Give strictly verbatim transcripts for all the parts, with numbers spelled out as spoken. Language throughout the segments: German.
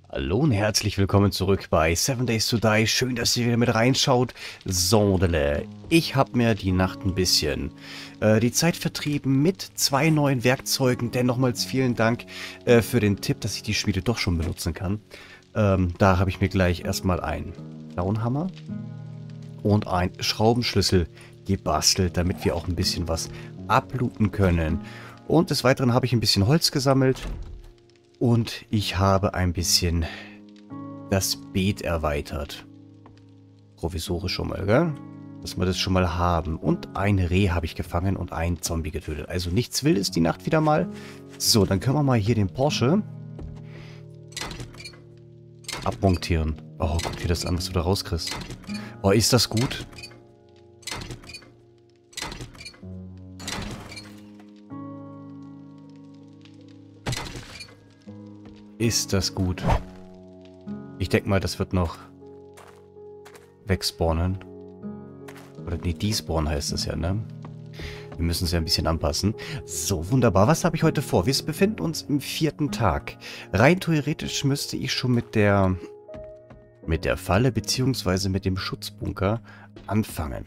Hallo und herzlich willkommen zurück bei Seven Days to Die. Schön, dass ihr wieder mit reinschaut. Sondele, ich habe mir die Nacht ein bisschen äh, die Zeit vertrieben mit zwei neuen Werkzeugen. Denn nochmals vielen Dank äh, für den Tipp, dass ich die Schmiede doch schon benutzen kann. Ähm, da habe ich mir gleich erstmal einen Downhammer und einen Schraubenschlüssel gebastelt, damit wir auch ein bisschen was ablooten können. Und des Weiteren habe ich ein bisschen Holz gesammelt. Und ich habe ein bisschen das Beet erweitert. Provisorisch schon mal, gell? Dass wir das schon mal haben. Und ein Reh habe ich gefangen und einen Zombie getötet. Also nichts Wildes die Nacht wieder mal. So, dann können wir mal hier den Porsche abmontieren. Oh, guck dir das an, was du da rauskriegst. Oh, ist das gut? Ist das gut? Ich denke mal, das wird noch wegspawnen. Oder nee, despawn heißt es ja, ne? Wir müssen es ja ein bisschen anpassen. So, wunderbar. Was habe ich heute vor? Wir befinden uns im vierten Tag. Rein theoretisch müsste ich schon mit der mit der Falle beziehungsweise mit dem Schutzbunker anfangen.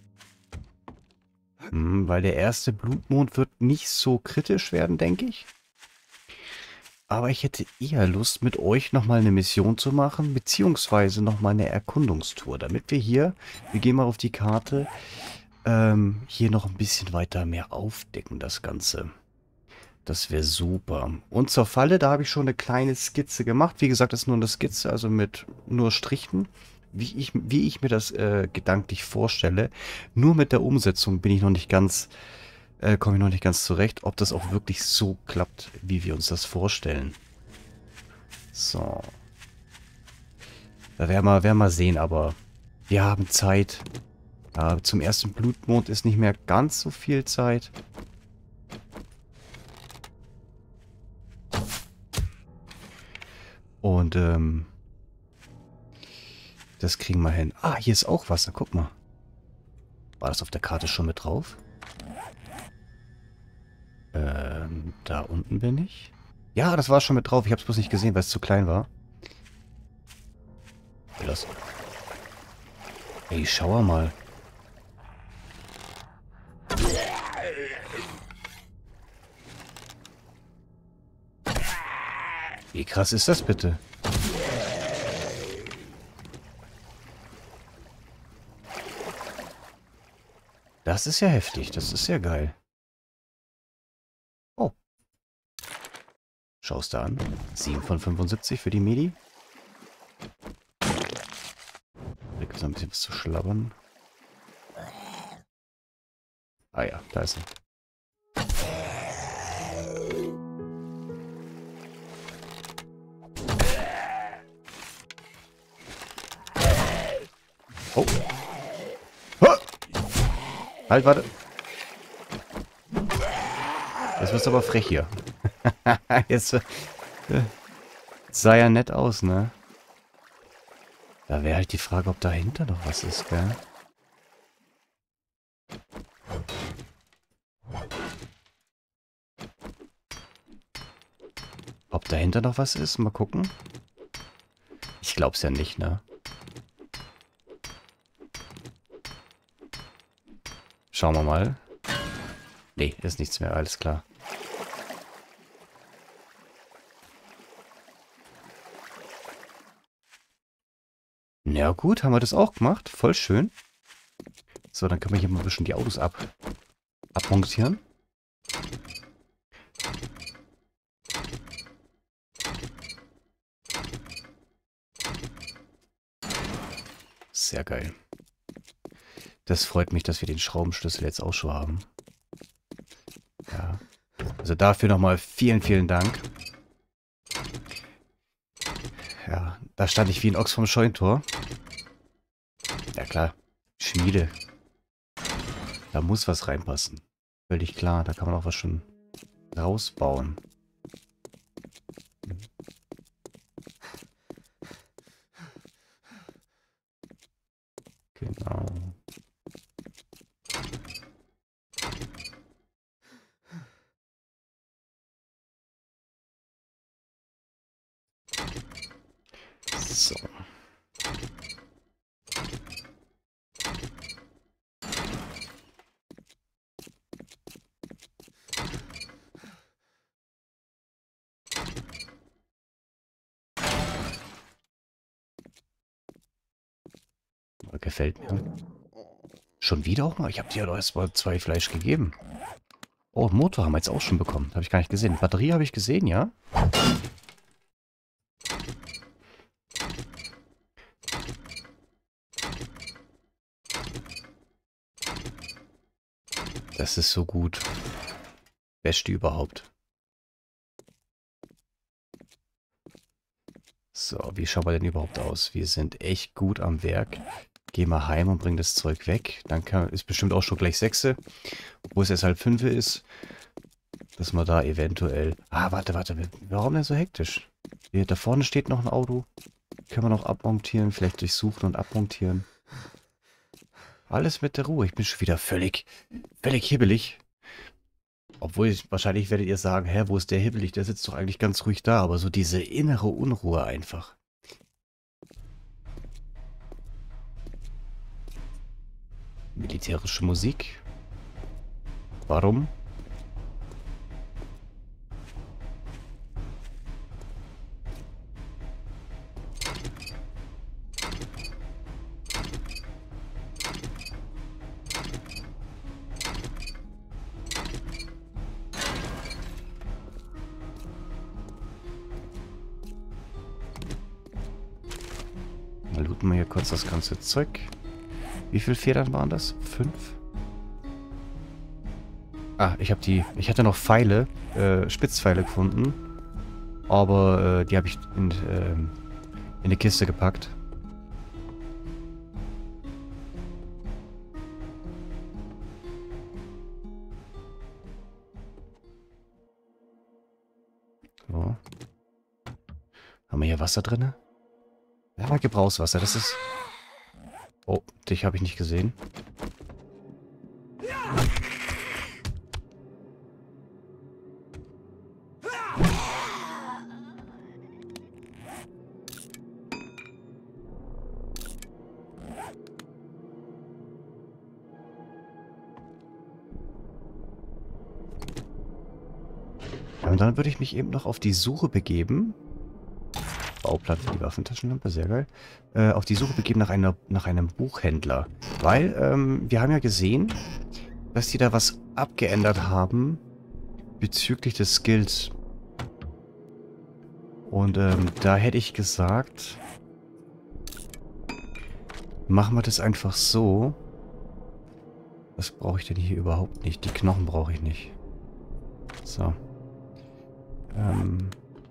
Hm, weil der erste Blutmond wird nicht so kritisch werden, denke ich. Aber ich hätte eher Lust, mit euch nochmal eine Mission zu machen, beziehungsweise nochmal eine Erkundungstour, damit wir hier, wir gehen mal auf die Karte, ähm, hier noch ein bisschen weiter mehr aufdecken, das Ganze. Das wäre super. Und zur Falle, da habe ich schon eine kleine Skizze gemacht. Wie gesagt, das ist nur eine Skizze, also mit nur Strichen, wie ich, wie ich mir das äh, gedanklich vorstelle. Nur mit der Umsetzung bin ich noch nicht ganz, äh, komme ich noch nicht ganz zurecht, ob das auch wirklich so klappt, wie wir uns das vorstellen. So. Da werden wir, werden wir sehen, aber wir haben Zeit. Äh, zum ersten Blutmond ist nicht mehr ganz so viel Zeit. Und, ähm, das kriegen wir hin. Ah, hier ist auch Wasser. Guck mal. War das auf der Karte schon mit drauf? Ähm, da unten bin ich. Ja, das war schon mit drauf. Ich habe es bloß nicht gesehen, weil es zu klein war. Das. Ey, schau mal. Wie krass ist das bitte? Das ist ja heftig. Das ist ja geil. Oh. Schau's da an. sieben von fünfundsiebzig für die Medi. Da gibt es noch ein bisschen was zu schlabbern. Ah ja, da ist er. Oh. Ha! Halt, warte. Jetzt wirst du aber frech hier. Jetzt äh, sah ja nett aus, ne? Da wäre halt die Frage, ob dahinter noch was ist, gell? Ob dahinter noch was ist? Mal gucken. Ich glaub's ja nicht, ne? Schauen wir mal. Nee, ist nichts mehr, alles klar. Na gut, haben wir das auch gemacht. Voll schön. So, dann können wir hier mal ein bisschen die Autos ab abmontieren. Sehr geil. Das freut mich, dass wir den Schraubenschlüssel jetzt auch schon haben. Ja. Also dafür nochmal vielen, vielen Dank. Ja, da stand ich wie ein Ochs vom Scheuntor. Ja klar, Schmiede. Da muss was reinpassen. Völlig klar, da kann man auch was schon rausbauen. Genau. So. Gefällt mir. Schon wieder auch mal? Ich habe dir ja doch erst mal zwei Fleisch gegeben. Oh, Motor haben wir jetzt auch schon bekommen. Habe ich gar nicht gesehen. Batterie habe ich gesehen, ja? Das ist so gut. Beste überhaupt. So, wie schauen wir denn überhaupt aus? Wir sind echt gut am Werk. Geh mal heim und bring das Zeug weg. Dann kann, ist bestimmt auch schon gleich sechse. Obwohl es erst halb fünfe ist. Dass man da eventuell... Ah, warte, warte. Warum denn so hektisch? Hier, da vorne steht noch ein Auto. Können wir noch abmontieren. Vielleicht durchsuchen und abmontieren. Alles mit der Ruhe. Ich bin schon wieder völlig, völlig hibbelig. Obwohl, ich, wahrscheinlich werdet ihr sagen, hä, wo ist der hibbelig? Der sitzt doch eigentlich ganz ruhig da. Aber so diese innere Unruhe einfach. Militärische Musik. Warum? Mal looten wir hier kurz das ganze Zeug. Wie viele Federn waren das? Fünf? Ah, ich habe die... Ich hatte noch Pfeile, äh, Spitzpfeile gefunden. Aber äh, die habe ich in, äh, in eine Kiste gepackt. So. Haben wir hier Wasser drin? Ja, Gebrauchswasser, das ist... Oh, dich habe ich nicht gesehen. Und dann würde ich mich eben noch auf die Suche begeben. Bauplan für die Waffentaschenlampe, sehr geil. Äh, auf die Suche begeben nach, einer, nach einem Buchhändler. Weil, ähm, wir haben ja gesehen, dass die da was abgeändert haben bezüglich des Skills. Und ähm, da hätte ich gesagt, machen wir das einfach so. Was brauche ich denn hier überhaupt nicht? Die Knochen brauche ich nicht. So. Ähm...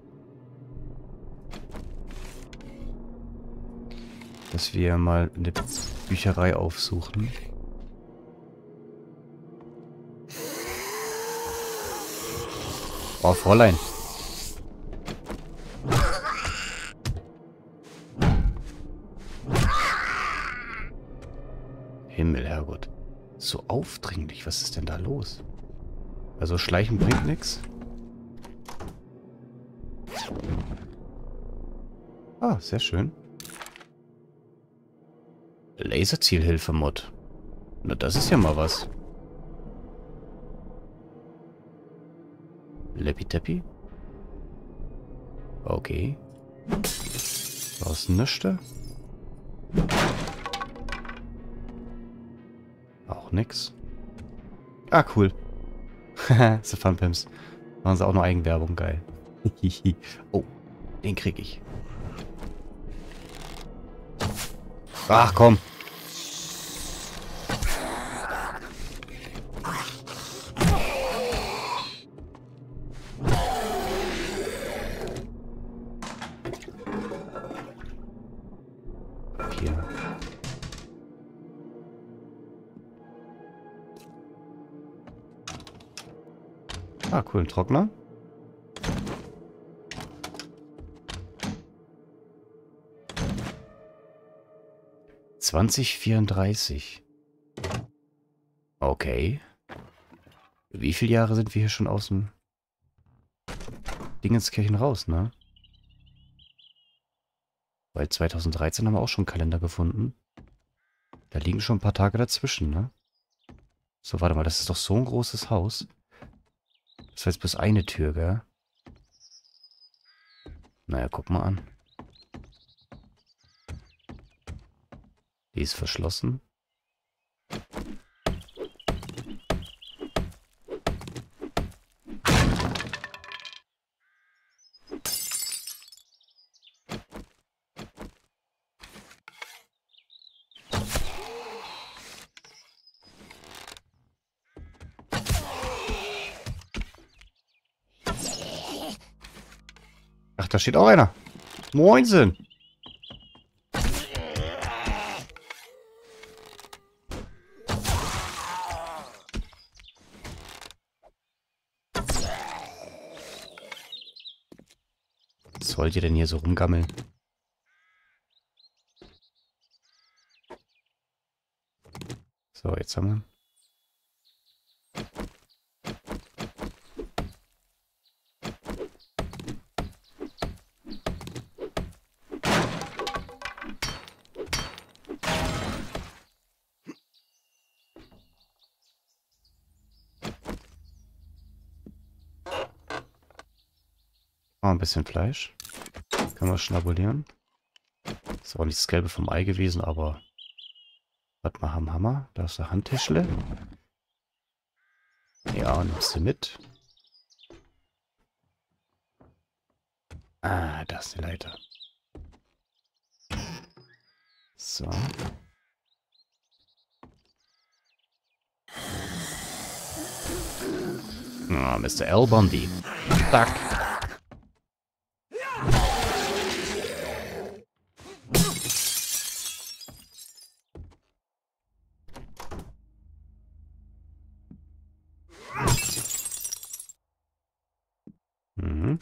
Dass wir mal eine Bücherei aufsuchen. Oh, Fräulein. Himmel, Herrgott. So aufdringlich. Was ist denn da los? Also schleichen bringt nichts. Ah, sehr schön. Laserzielhilfe-Mod. Na, das ist ja mal was. Leppi-Teppi? Okay. Was nüschte? Auch nix. Ah, cool. Haha, so Funpimps. Machen sie auch noch Eigenwerbung, geil. Oh, den krieg ich. Ach, komm. Hier. Ah, cool, ein Trockner. zwanzig vierunddreißig. Okay. Wie viele Jahre sind wir hier schon aus dem Dingenskirchen raus, ne? Weil zweitausenddreizehn haben wir auch schon einen Kalender gefunden. Da liegen schon ein paar Tage dazwischen, ne? So, warte mal, das ist doch so ein großes Haus. Das war jetzt bloß eine Tür, gell? Naja, guck mal an. Die ist verschlossen. Ach, da steht auch einer. Moinsen. Was wollt ihr denn hier so rumgammeln? So, jetzt haben wir... Oh, ein bisschen Fleisch. Können wir schnabulieren. Ist auch nicht das Gelbe vom Ei gewesen, aber... Warte mal, haben Hammer. Da ist der Handtäschle. Ja, nimmst du mit. Ah, da ist die Leiter. So. Ah, Mister Al Bundy. Zack. Mhm.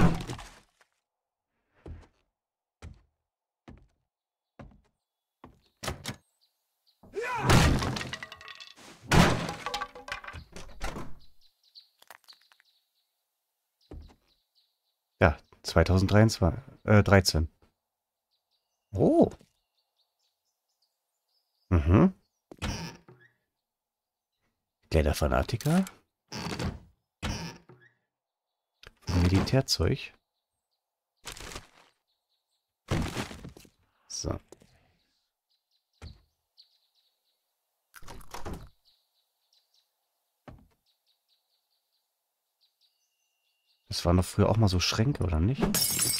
Ja, zweitausenddreiundzwanzig, äh, dreizehn. Oh. Mhm. Kleiderfanatiker. Militärzeug. So. Das waren doch früher auch mal so Schränke, oder nicht? Hm.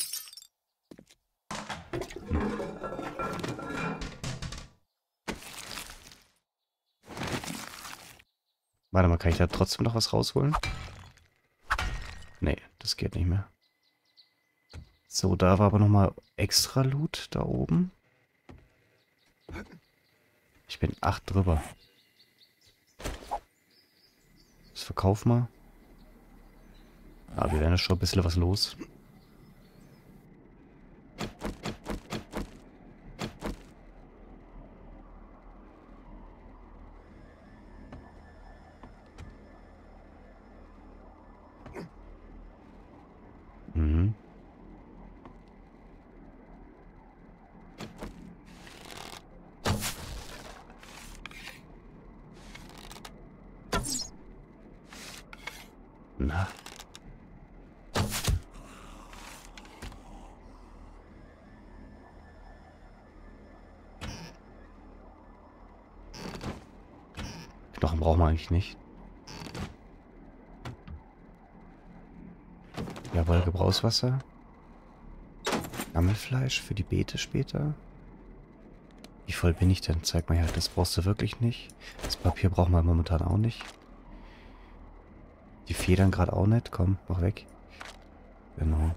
Warte mal, kann ich da trotzdem noch was rausholen? Nee, das geht nicht mehr. So, da war aber nochmal extra Loot da oben. Ich bin acht drüber. Das verkaufen wir. Ah, wir werden ja schon ein bisschen was los. Mhm. Na. Knochen brauchen wir eigentlich nicht. Jawohl, Gebrauchswasser. Gammelfleisch für die Beete später. Wie voll bin ich denn? Zeig mal her, das brauchst du wirklich nicht. Das Papier brauchen wir momentan auch nicht. Die Federn gerade auch nicht. Komm, mach weg. Genau.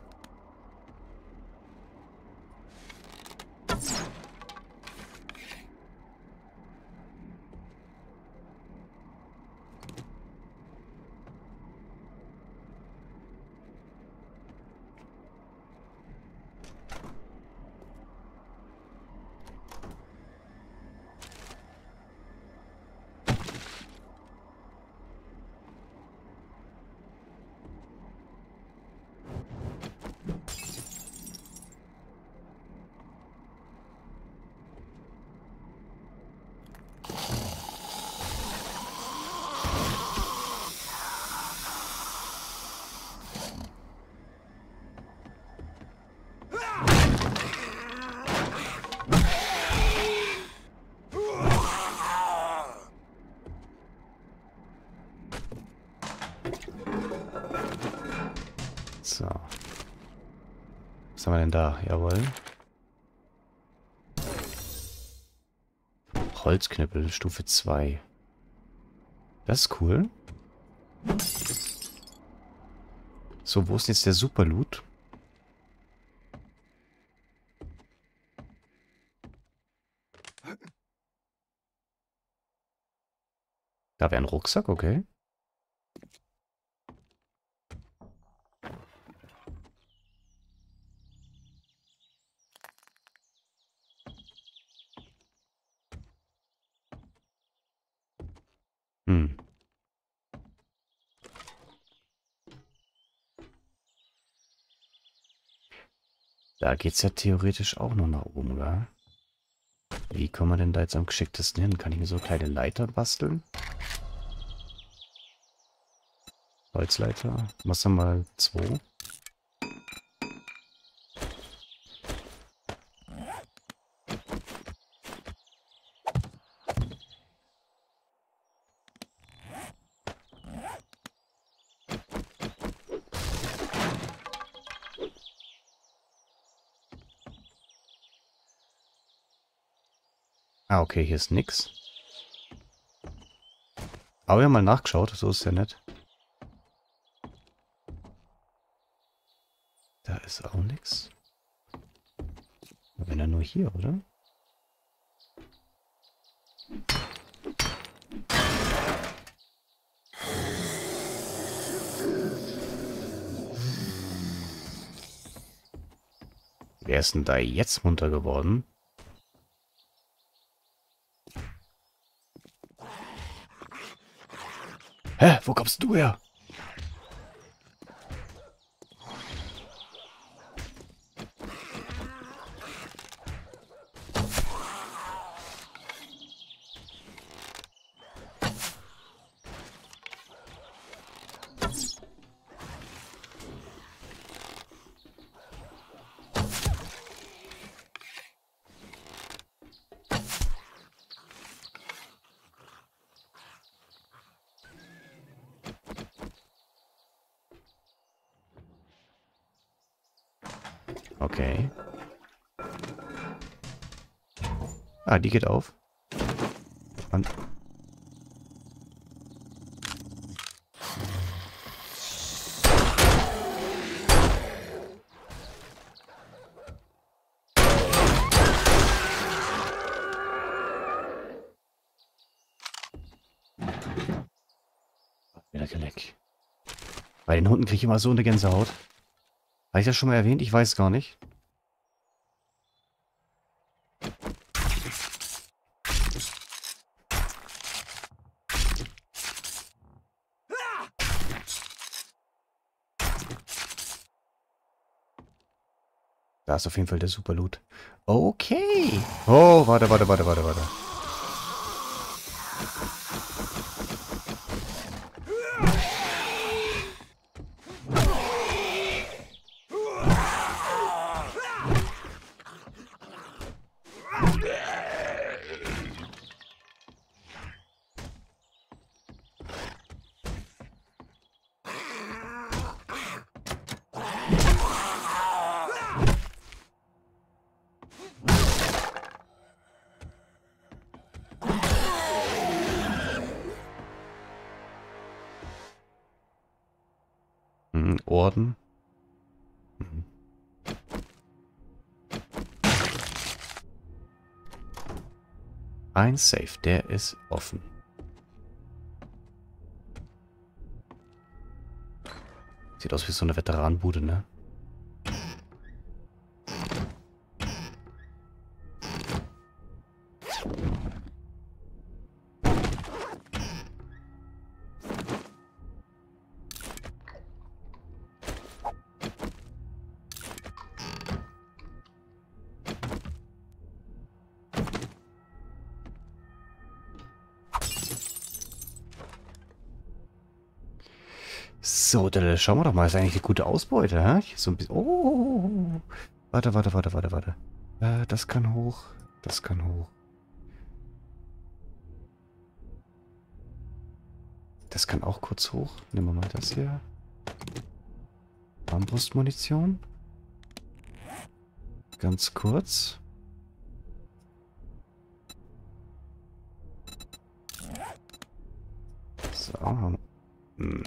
haben wir denn da? Jawohl. Holzknüppel, Stufe zwei. Das ist cool. So, wo ist denn jetzt der Super-Loot? Da wäre ein Rucksack, okay. Hm. Da geht's ja theoretisch auch noch nach oben, oder? Wie kommen wir denn da jetzt am geschicktesten hin? Kann ich mir so kleine Leiter basteln? Holzleiter. Was haben wir? Zwei. Ah, okay, hier ist nix. Aber wir haben mal nachgeschaut, so ist ja nett. Da ist auch nichts. Wenn er nur hier, oder? Wer ist denn da jetzt munter geworden? Hä? Wo kommst du her? Okay. Ah, die geht auf. Und wieder Geleck. Bei den Hunden kriege ich immer so eine Gänsehaut. Habe ich das schon mal erwähnt? Ich weiß gar nicht. Da ist auf jeden Fall der Super-Loot. Okay. Oh, warte, warte, warte, warte, warte. Hm, Orden. Hm. Ein Safe, der ist offen. Sieht aus wie so eine Veteranenbude, ne? So, dann schauen wir doch mal. Ist eigentlich eine gute Ausbeute, hä? So ein bisschen. Oh. Warte, warte, warte, warte, warte. Äh, das kann hoch. Das kann hoch. Das kann auch kurz hoch. Nehmen wir mal das hier. Armbrustmunition. Ganz kurz. So. Hm.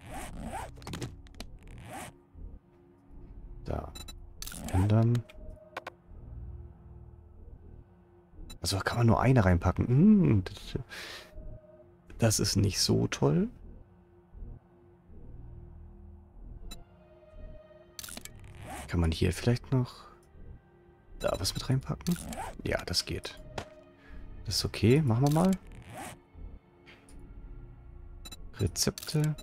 Da. Ändern. Also kann man nur eine reinpacken. Hm, das, das ist nicht so toll. Kann man hier vielleicht noch da was mit reinpacken? Ja, das geht. Das ist okay. Machen wir mal. Rezepte.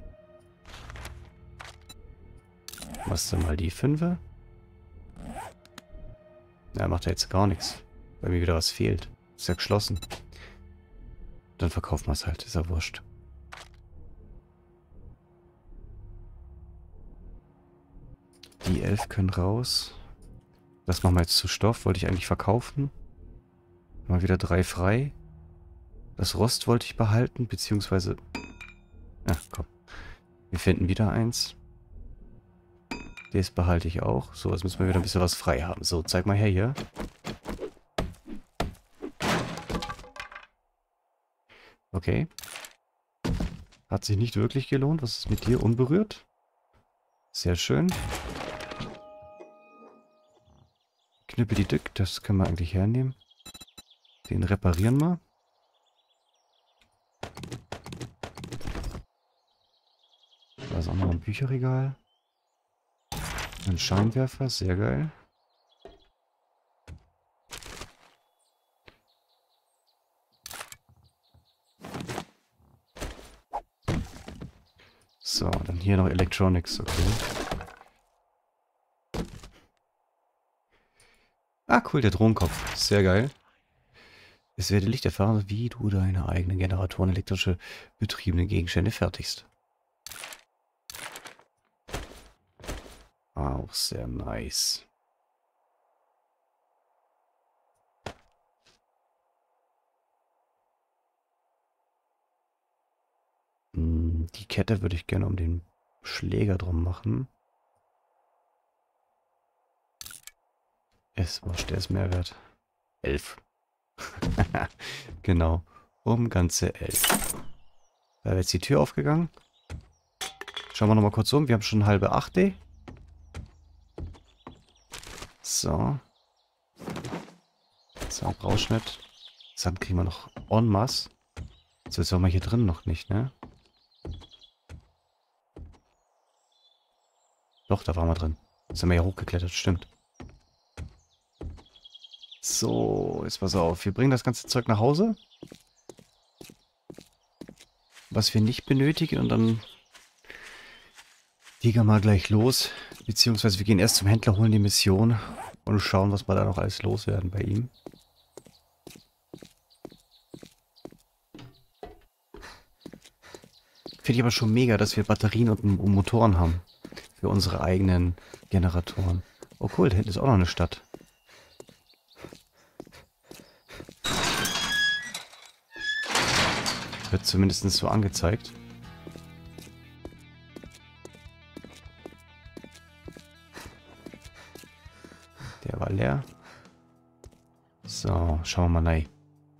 Machst du mal die Fünfe? Na, macht er jetzt gar nichts. Weil mir wieder was fehlt. Ist ja geschlossen. Dann verkaufen wir es halt. Ist ja wurscht. Die elf können raus. Das machen wir jetzt zu Stoff. Wollte ich eigentlich verkaufen. Mal wieder drei frei. Das Rost wollte ich behalten, beziehungsweise... Ach, komm. Wir finden wieder eins. Das behalte ich auch. So, jetzt müssen wir wieder ein bisschen was frei haben. So, zeig mal her hier. Okay. Hat sich nicht wirklich gelohnt. Was ist mit dir? Unberührt? Sehr schön. Knüppel die Dück, das können wir eigentlich hernehmen. Den reparieren wir. Da ist auch noch ein Bücherregal. Ein Scheinwerfer, sehr geil. So, dann hier noch Electronics, okay. Ah, cool, der Drohnenkopf. Sehr geil. Es werde Licht erfahren, wie du deine eigenen Generatoren elektrische betriebene Gegenstände fertigst. Auch sehr nice. Die Kette würde ich gerne um den Schläger drum machen. Es wurscht, der ist Mehrwert. Elf. Genau. Um ganze elf. Da wäre jetzt die Tür aufgegangen. Schauen wir nochmal kurz um. Wir haben schon halbe achte. So. So, Rauschnitt. Sand kriegen wir noch en masse. So, jetzt haben wir hier drin noch nicht, ne? Doch, da waren wir drin. Jetzt sind wir ja hochgeklettert, stimmt. So, jetzt pass auf. Wir bringen das ganze Zeug nach Hause. Was wir nicht benötigen und dann legen wir mal gleich los. Beziehungsweise wir gehen erst zum Händler, holen die Mission und schauen, was wir da noch alles loswerden bei ihm. Finde ich aber schon mega, dass wir Batterien und Motoren haben. Für unsere eigenen Generatoren. Oh cool, da hinten ist auch noch eine Stadt. Wird zumindest so angezeigt. Der war leer. So, schauen wir mal rein.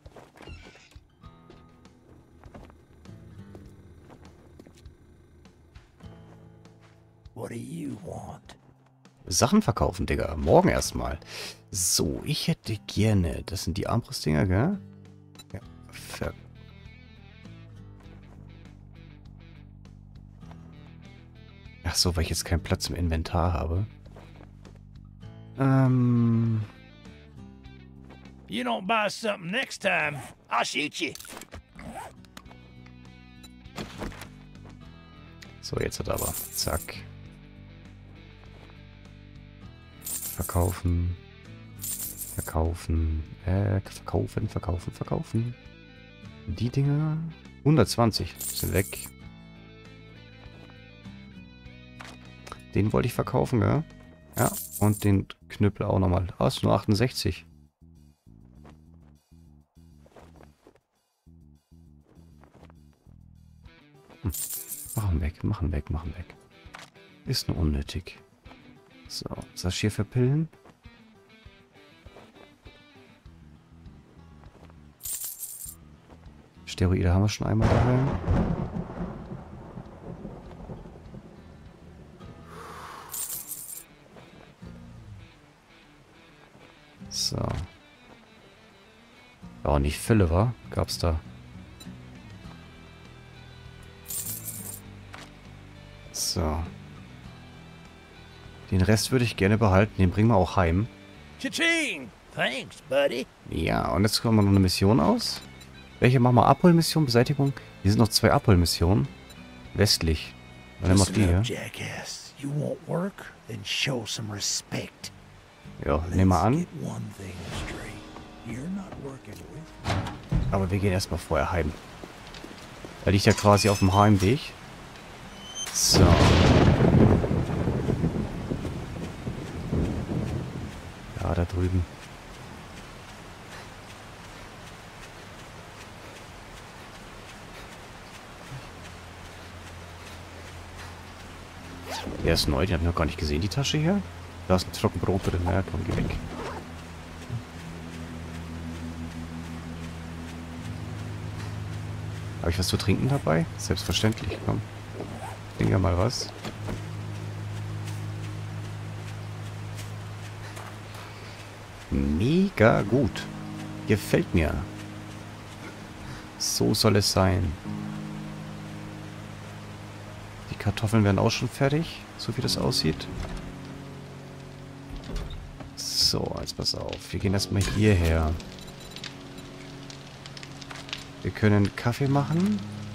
What do you want? Sachen verkaufen, Digga. Morgen erstmal. So, ich hätte gerne... Das sind die Armbrustdinger, gell? Ja. Ver Ach so, weil ich jetzt keinen Platz im Inventar habe. Ähm... You don't buy something next time, I'll shoot you. So, jetzt hat er aber. Zack. Verkaufen. Verkaufen. Äh, verkaufen, verkaufen, verkaufen. Die Dinger. hundertzwanzig sind weg. Den wollte ich verkaufen, ja? Ja, und den Knüppel auch nochmal. Ah, ist nur achtundsechzig. Hm. Machen weg, machen weg, machen weg. Ist nur unnötig. So, was hast du hier für Pillen? Steroide haben wir schon einmal daheim. So. War auch nicht Fülle, war? Gab's da. So. Den Rest würde ich gerne behalten. Den bringen wir auch heim. Cha-ching! Thanks, buddy. Ja, und jetzt kommen wir noch eine Mission aus. Welche machen wir? Abholmission, Beseitigung? Hier sind noch zwei Abholmissionen. Westlich. Dann nehmen wir die hier. Jackass. You won't work? Then show some respect. Ja, nehmen wir an. Get one thing straight. You're not working with. Aber wir gehen erstmal vorher heim. Er liegt ja quasi auf dem Heimweg. So. Ja, da drüben. Der ist neu, den habe ich noch gar nicht gesehen, die Tasche hier. Da ist ein Trockenbrot drin. Na ja, komm, geh weg. Habe ich was zu trinken dabei? Selbstverständlich, komm. Trink ja mal was. Mega gut. Gefällt mir. So soll es sein. Die Kartoffeln werden auch schon fertig, so wie das aussieht. So, jetzt pass auf. Wir gehen erstmal hierher. Wir können Kaffee machen.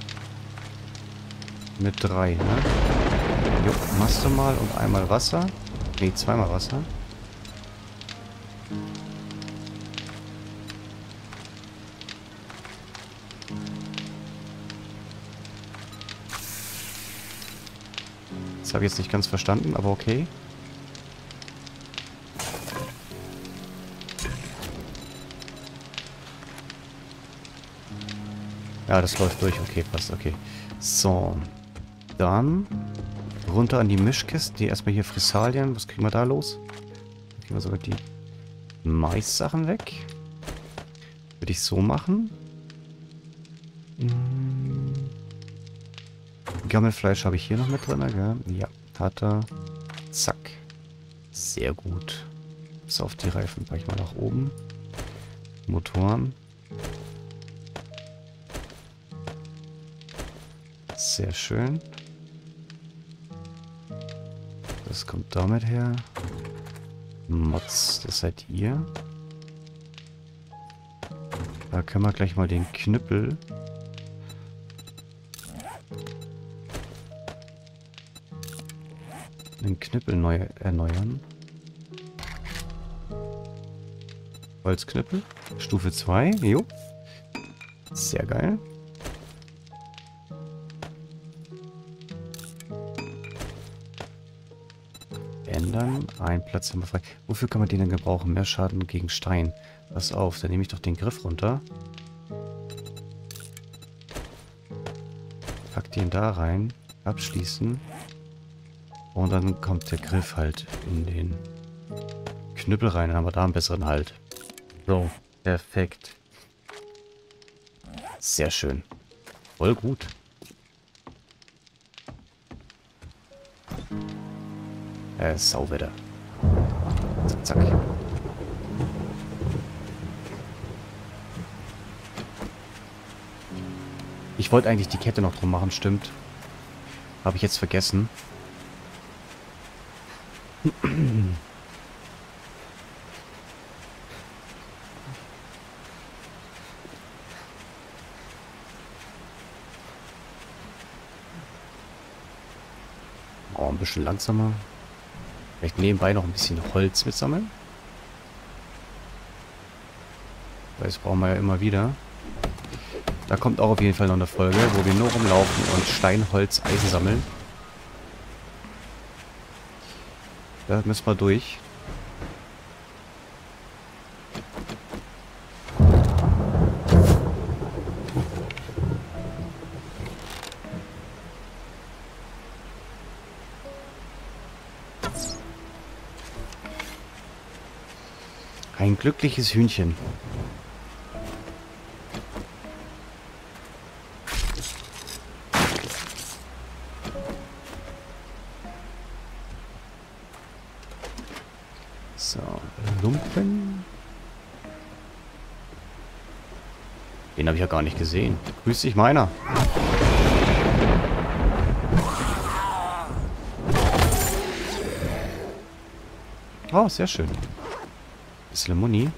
Mit drei, ne? Jo, machst du mal und einmal Wasser. Ne, zweimal Wasser. Das habe ich jetzt nicht ganz verstanden, aber okay. Ja, das läuft durch. Okay, passt. Okay. So. Dann runter an die Mischkisten. Die erstmal hier Fressalien. Was kriegen wir da los? Dann kriegen wir sogar die Mais-Sachen weg. Würde ich so machen. Hm. Gammelfleisch habe ich hier noch mit drin, gell? Ja, hat er. Zack. Sehr gut. Bis auf die Reifen packe ich mal nach oben. Motoren. Sehr schön. Das kommt damit her. Mods, das seid ihr. Da können wir gleich mal den Knüppel. Den Knüppel neu erneuern. Holzknüppel. Stufe zwei. Jo. Sehr geil. Ändern. Ein Platz haben wir frei. Wofür kann man den denn gebrauchen? Mehr Schaden gegen Stein. Pass auf, dann nehme ich doch den Griff runter. Pack den da rein. Abschließen. Und dann kommt der Griff halt in den Knüppel rein. Dann haben wir da einen besseren Halt. So, perfekt. Sehr schön. Voll gut. Äh, Sauwetter. Zack, zack. Ich wollte eigentlich die Kette noch drum machen, stimmt. Habe ich jetzt vergessen. Oh, ein bisschen langsamer. Vielleicht nebenbei noch ein bisschen Holz mitsammeln. Weil das brauchen wir ja immer wieder. Da kommt auch auf jeden Fall noch eine Folge, wo wir nur rumlaufen und Stein, Holz, Eisen sammeln. Da müssen wir durch. Ein glückliches Hühnchen. Den habe ich ja gar nicht gesehen. Grüß dich, meiner. Oh, sehr schön. Bisschen Muni.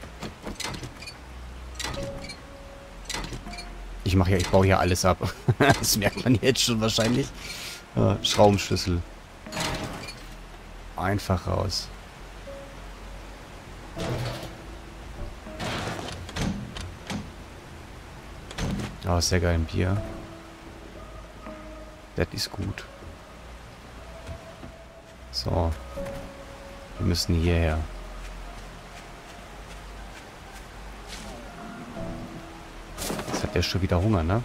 Ich mache ja, ich baue ja alles ab. Das merkt man jetzt schon wahrscheinlich. Ja, Schraubenschlüssel. Einfach raus. Oh, sehr geil, ein Bier. Das ist gut. So. Wir müssen hierher. Jetzt hat der schon wieder Hunger, ne?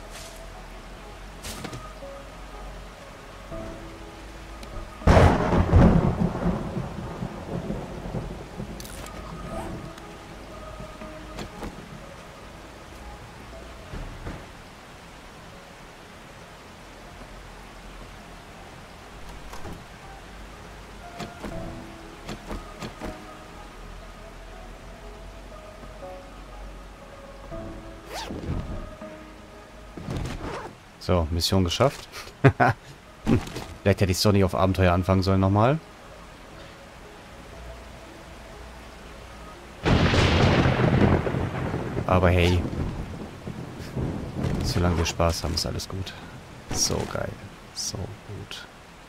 So, Mission geschafft. Vielleicht hätte ich es doch nicht auf Abenteuer anfangen sollen nochmal. Aber hey. Solange wir Spaß haben, ist alles gut. So geil. So gut.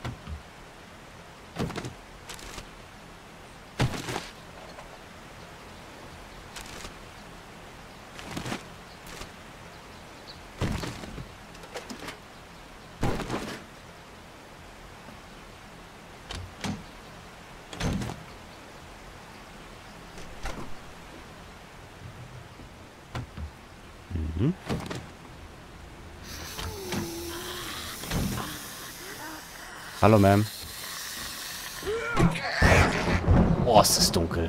Mhm. Hallo, Ma'am. Oh, es ist dunkel.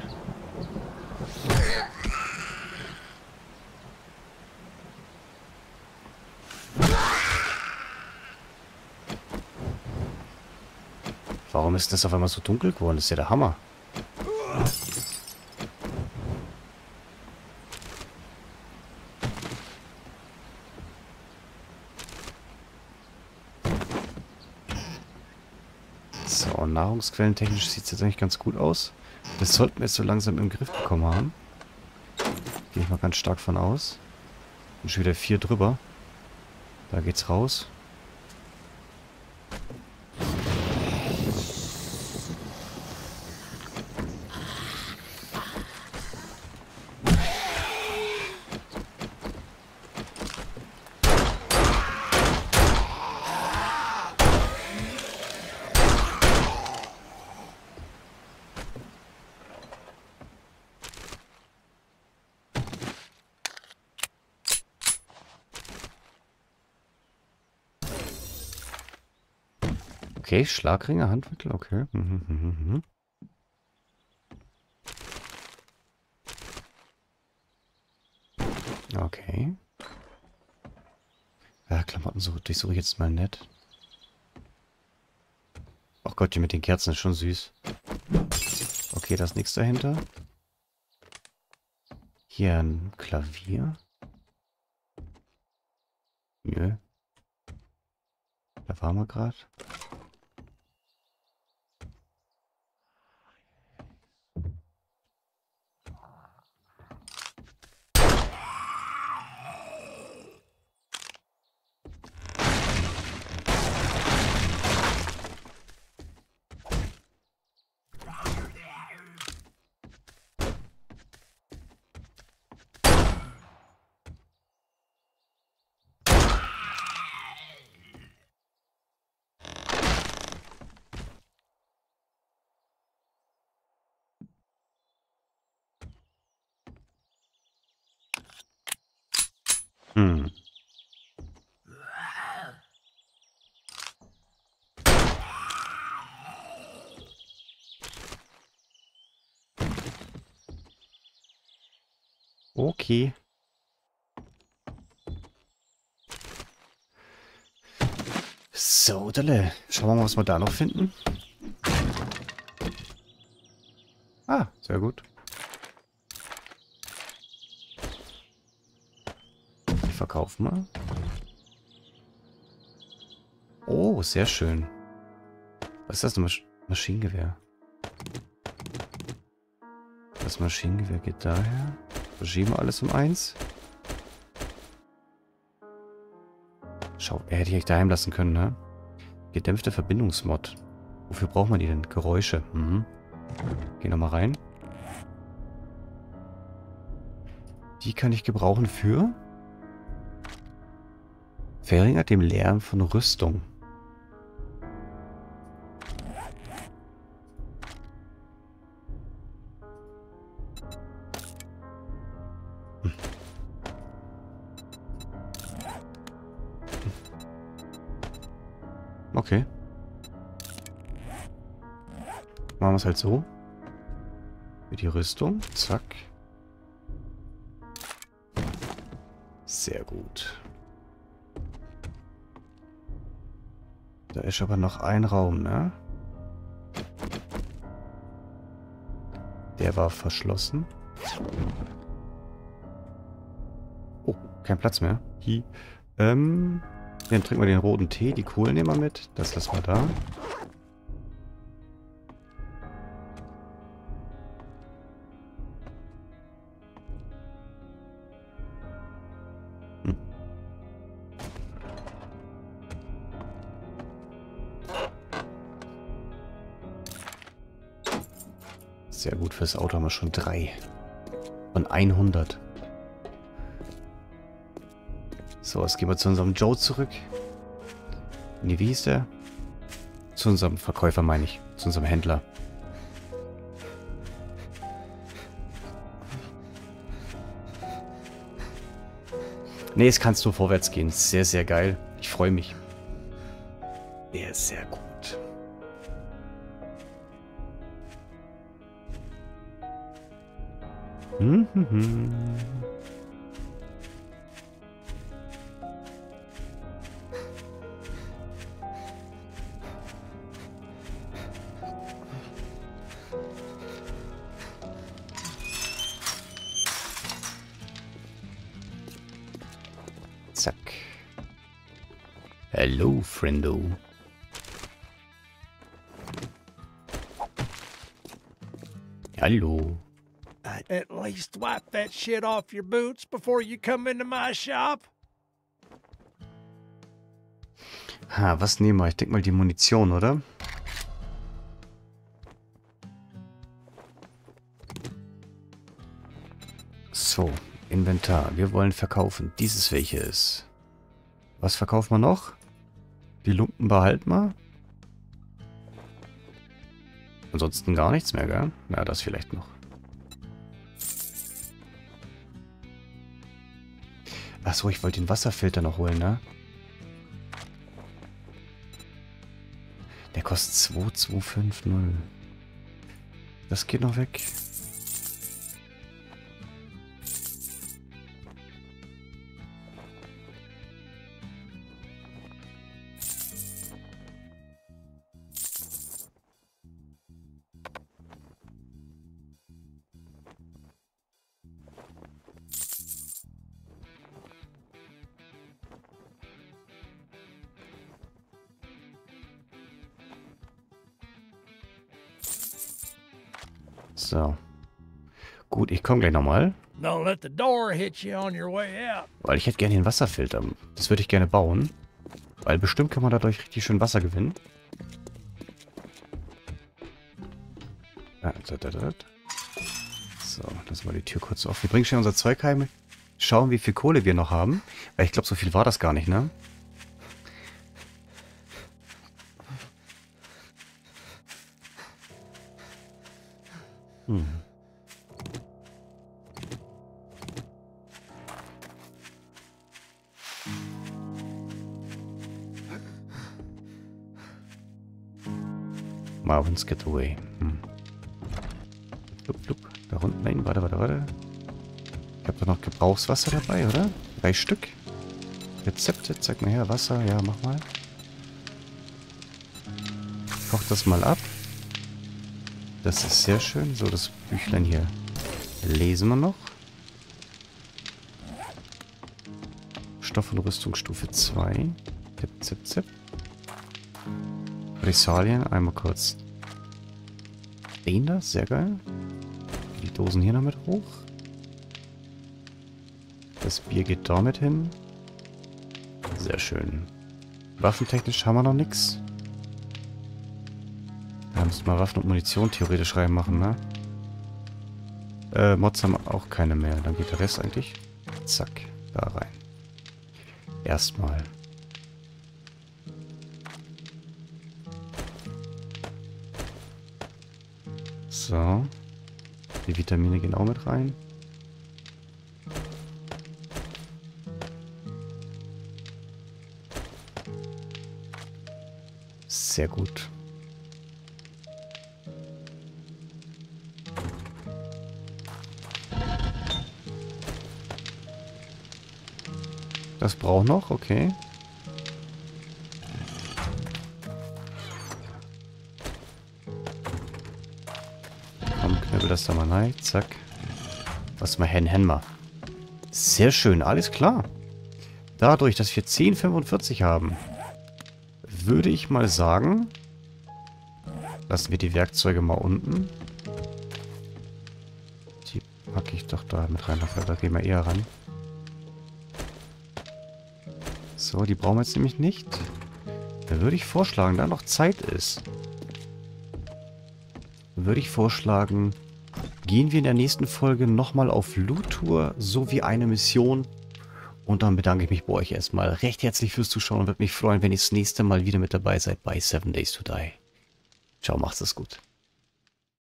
Warum ist das auf einmal so dunkel geworden? Das ist ja der Hammer. So, nahrungsquellentechnisch sieht es jetzt eigentlich ganz gut aus. Das sollten wir jetzt so langsam im Griff bekommen haben. Gehe ich mal ganz stark von aus. Und schon wieder vier drüber. Da geht's raus. Okay, Schlagringe, Handmittel, okay. Mhm, mhm, mhm. Okay. Ja, Klamotten so, durchsuche ich jetzt mal nett. Ach Gott, die mit den Kerzen ist schon süß. Okay, da ist nichts dahinter. Hier ein Klavier. Nö. Da waren wir gerade. Hm. Okay. So, Dalle. Schauen wir mal, was wir da noch finden. Ah, sehr gut. verkaufen wir. Oh, sehr schön. Was ist das? Ein Masch Maschinengewehr. Das Maschinengewehr geht daher. Verschieben wir alles um eins. Schau, er hätte ich echt daheim lassen können, ne? Gedämpfte Verbindungsmod. Wofür braucht man die denn? Geräusche. Mhm. Geh nochmal rein. Die kann ich gebrauchen für... Verringert dem Lärm von Rüstung. Hm. Okay. Machen wir es halt so. Für die Rüstung. Zack. Sehr gut. Da ist aber noch ein Raum, ne? Der war verschlossen. Oh, kein Platz mehr. Hi. Ähm, dann trinken wir den roten Tee. Die Kohlen nehmen wir mit. Das lassen wir da. Hm. Sehr gut, fürs Auto haben wir schon drei. Von hundert. So, jetzt gehen wir zu unserem Joe zurück. Nee, wie hieß der? Zu unserem Verkäufer, meine ich. Zu unserem Händler. Nee, jetzt kannst du vorwärts gehen. Sehr, sehr geil. Ich freue mich. Sehr, sehr gut. Hm, hm, hm. Zack. Hello, friendo. Hallo. At least wipe that shit off your boots before you come into my shop. Ha, was nehmen wir? Ich denke mal die Munition, oder? So, Inventar. Wir wollen verkaufen. Dieses welche ist. Was verkaufen wir noch? Die Lumpen behalten wir. Ansonsten gar nichts mehr, gell? Ja, das vielleicht noch. Achso, ich wollte den Wasserfilter noch holen, ne? Der kostet zwei zwei fünf null. Das geht noch weg. So. Gut, ich komme gleich nochmal. Don't let the door hit you on your way out. Weil ich hätte gerne den Wasserfilter. Das würde ich gerne bauen. Weil bestimmt kann man dadurch richtig schön Wasser gewinnen. So, lassen wir die Tür kurz auf. Wir bringen schnell unser Zeug heim. Schauen, wie viel Kohle wir noch haben. Weil ich glaube, so viel war das gar nicht, ne? Hm. Marvin's Getaway. Hm. Blub, blub. Da unten, nein, warte, warte, warte. Ich habe doch noch Gebrauchswasser dabei, oder? Drei Stück. Rezepte, zeig mal her, Wasser, ja, mach mal. Koch das mal ab. Das ist sehr schön. So, das Büchlein hier lesen wir noch. Rohstoff und Rüstungsstufe zwei. Zip, zip, zip. Resalien, einmal kurz. Den da, sehr geil. Die Dosen hier noch mit hoch. Das Bier geht damit hin. Sehr schön. Waffentechnisch haben wir noch nichts. Da müssen wir Waffen und Munition theoretisch reinmachen, ne? Äh, Mods haben auch keine mehr. Dann geht der Rest eigentlich, zack, da rein. Erstmal. So. Die Vitamine gehen auch mit rein. Sehr gut. Das braucht noch, okay. Komm, knüppel das da mal rein. Zack. Was mal hen, hen mal. Sehr schön, alles klar. Dadurch, dass wir zehn Komma fünfundvierzig haben, würde ich mal sagen, lassen wir die Werkzeuge mal unten. Die packe ich doch da mit rein. Da gehen wir eher ran. So, die brauchen wir jetzt nämlich nicht. Da würde ich vorschlagen, da noch Zeit ist, würde ich vorschlagen, gehen wir in der nächsten Folge nochmal auf Loot-Tour sowie eine Mission. Und dann bedanke ich mich bei euch erstmal recht herzlich fürs Zuschauen und würde mich freuen, wenn ihr das nächste Mal wieder mit dabei seid bei seven days to die. Ciao, macht's es gut.